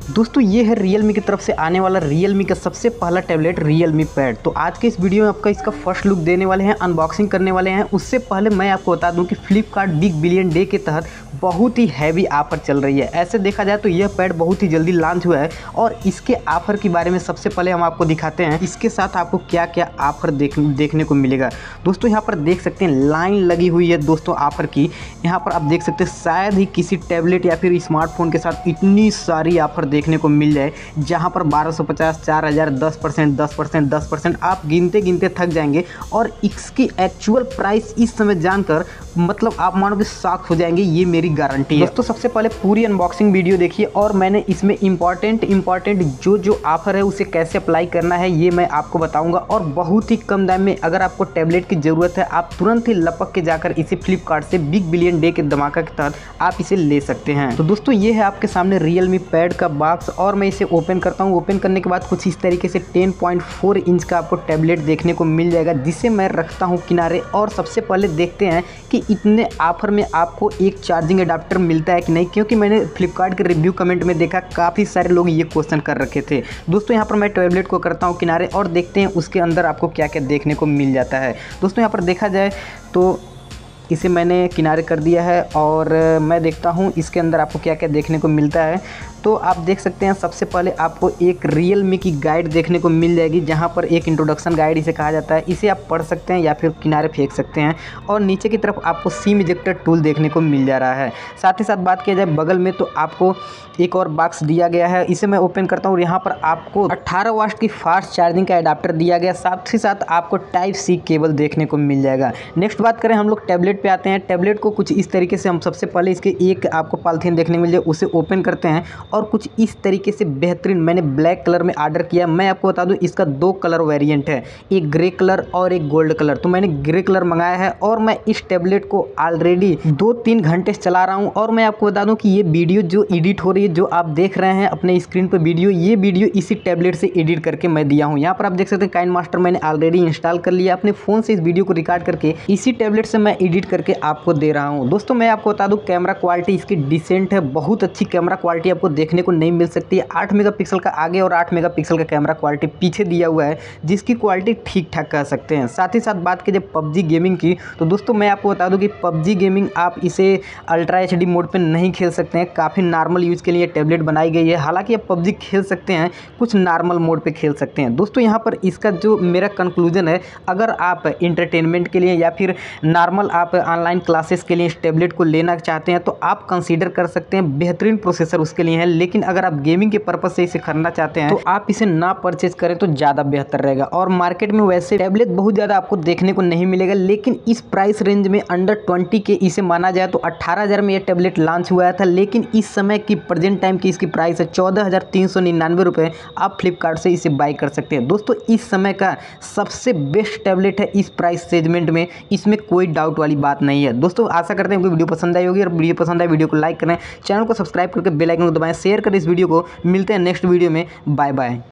दोस्तों ये है Realme की तरफ से आने वाला Realme का सबसे पहला टैबलेट Realme पैड। तो आज के इस वीडियो में आपका इसका फर्स्ट लुक देने वाले हैं, अनबॉक्सिंग करने वाले हैं। उससे पहले मैं आपको बता दूं कि फ्लिपकार्ट बिग बिलियन डे के तहत बहुत ही हैवी ऑफर चल रही है। ऐसे देखा जाए तो यह पैड बहुत ही जल्दी लॉन्च हुआ है और इसके ऑफर के बारे में सबसे पहले हम आपको दिखाते हैं इसके साथ आपको क्या क्या ऑफर देखने को मिलेगा। दोस्तों यहाँ पर देख सकते हैं लाइन लगी हुई है दोस्तों ऑफर की। यहाँ पर आप देख सकते हैं शायद ही किसी टैबलेट या फिर स्मार्टफोन के साथ इतनी सारी ऑफर देखने को मिल जाए, जहां पर 1250, 4000, 10%, 10%, 10%, आप गिनते गिनते थक जाएंगे। और इसकी एक्चुअल प्राइस इस समय जानकर मतलब आप मानोगे शॉक हो जाएंगे, ये मेरी गारंटी है। दोस्तों सबसे पहले पूरी अनबॉक्सिंग वीडियो देखिए और मैंने इसमें इंपॉर्टेंट जो ऑफर है उसे कैसे अप्लाई करना है ये मैं आपको बताऊंगा। और बहुत ही कम दाम में अगर आपको टैबलेट की ज़रूरत है आप तुरंत ही लपक के जाकर इसे फ्लिपकार्ट से बिग बिलियन डे के धमाका के तहत आप इसे ले सकते हैं। तो दोस्तों ये है आपके सामने Realme पैड का बॉक्स और मैं इसे ओपन करता हूँ। ओपन करने के बाद कुछ इस तरीके से 10.4 इंच का आपको टैबलेट देखने को मिल जाएगा, जिसे मैं रखता हूँ किनारे। और सबसे पहले देखते हैं कि इतने ऑफर में आपको एक चार्जिंग अडाप्टर मिलता है कि नहीं, क्योंकि मैंने फ्लिपकार्ट के रिव्यू कमेंट में देखा काफ़ी सारे लोग ये क्वेश्चन कर रखे थे। दोस्तों यहाँ पर मैं टैबलेट को करता हूँ किनारे और देखते हैं उसके अंदर आपको क्या क्या देखने को मिल जाता है। दोस्तों यहाँ पर देखा जाए तो इसे मैंने किनारे कर दिया है और मैं देखता हूँ इसके अंदर आपको क्या क्या देखने को मिलता है। तो आप देख सकते हैं सबसे पहले आपको एक Realme की गाइड देखने को मिल जाएगी, जहां पर एक इंट्रोडक्शन गाइड इसे कहा जाता है। इसे आप पढ़ सकते हैं या फिर किनारे फेंक सकते हैं। और नीचे की तरफ आपको सिम इजेक्टर टूल देखने को मिल जा रहा है। साथ ही साथ बात किया जाए बगल में तो आपको एक और बॉक्स दिया गया है, इसे मैं ओपन करता हूँ। यहाँ पर आपको 18 वाट की फास्ट चार्जिंग का एडाप्टर दिया गया, साथ ही साथ आपको टाइप सी केबल देखने को मिल जाएगा। नेक्स्ट बात करें हम लोग टैबलेट पे आते हैं। टैबलेट को कुछ इस तरीके से हम सबसे पहले इसके एक आपको पॉलिथीन देखने को मिल जाए, उसे ओपन करते हैं और कुछ इस तरीके से बेहतरीन मैंने ब्लैक कलर में ऑर्डर किया। मैं आपको बता दूं इसका 2 कलर वेरिएंट है, एक ग्रे कलर और एक गोल्ड कलर। तो मैंने ग्रे कलर मंगाया है और मैं इस टैबलेट को ऑलरेडी 2-3 घंटे चला रहा हूं। और मैं आपको बता दूं कि ये वीडियो जो एडिट हो रही है, जो आप देख रहे हैं अपने स्क्रीन पर वीडियो, ये वीडियो इसी टैबलेट से एडिट करके मैं दिया हूँ। यहाँ पर आप देख सकते हैं काइनमास्टर मैंने ऑलरेडी इंस्टॉल कर लिया, अपने फ़ोन से इस वीडियो को रिकॉर्ड करके इसी टैबलेट से मैं एडिट करके आपको दे रहा हूँ। दोस्तों मैं आपको बता दूं कैमरा क्वालिटी इसकी डिसेंट है, बहुत अच्छी कैमरा क्वालिटी आपको देखने को नहीं मिल सकती है। 8 मेगापिक्सल का आगे और 8 मेगापिक्सल का कैमरा क्वालिटी पीछे दिया हुआ है, जिसकी क्वालिटी ठीक ठाक कह सकते हैं। साथ ही साथ बात की जाए PUBG गेमिंग की, तो दोस्तों मैं आपको बता दूं कि PUBG गेमिंग आप इसे अल्ट्रा HD मोड पे नहीं खेल सकते हैं। काफ़ी नॉर्मल यूज़ के लिए टैबलेट बनाई गई है। हालांकि आप PUBG खेल सकते हैं, कुछ नॉर्मल मोड पे खेल सकते हैं। दोस्तों यहाँ पर इसका जो मेरा कंक्लूजन है, अगर आप इंटरटेनमेंट के लिए या फिर नॉर्मल आप ऑनलाइन क्लासेस के लिए इस टैबलेट को लेना चाहते हैं तो आप कंसीडर कर सकते हैं। बेहतरीन प्रोसेसर उसके लिए है, लेकिन अगर आप गेमिंग के पर्पज से इसे खरीदना चाहते हैं तो आप इसे ना परचेज करें तो ज़्यादा बेहतर रहेगा। और मार्केट में वैसे टैबलेट बहुत ज़्यादा आपको देखने को नहीं मिलेगा, लेकिन इस प्राइस रेंज में अंडर 20 के इसे माना जाए तो 18,000 में यह टैबलेट लॉन्च हुआ था। लेकिन इस समय की प्रेजेंट टाइम की इसकी प्राइस है 14,399 रुपये। आप फ्लिपकार्ट से इसे बाई कर सकते हैं। दोस्तों इस समय का सबसे बेस्ट टैबलेट है इस प्राइस सेगमेंट में, इसमें कोई डाउट वाली बात नहीं है। दोस्तों आशा करते हैं कि वीडियो पसंद आई होगी, और वीडियो पसंद आए वीडियो को लाइक करें, चैनल को सब्सक्राइब करके बेल आइकन को दबाएं, शेयर करें इस वीडियो को। मिलते हैं नेक्स्ट वीडियो में, बाय बाय।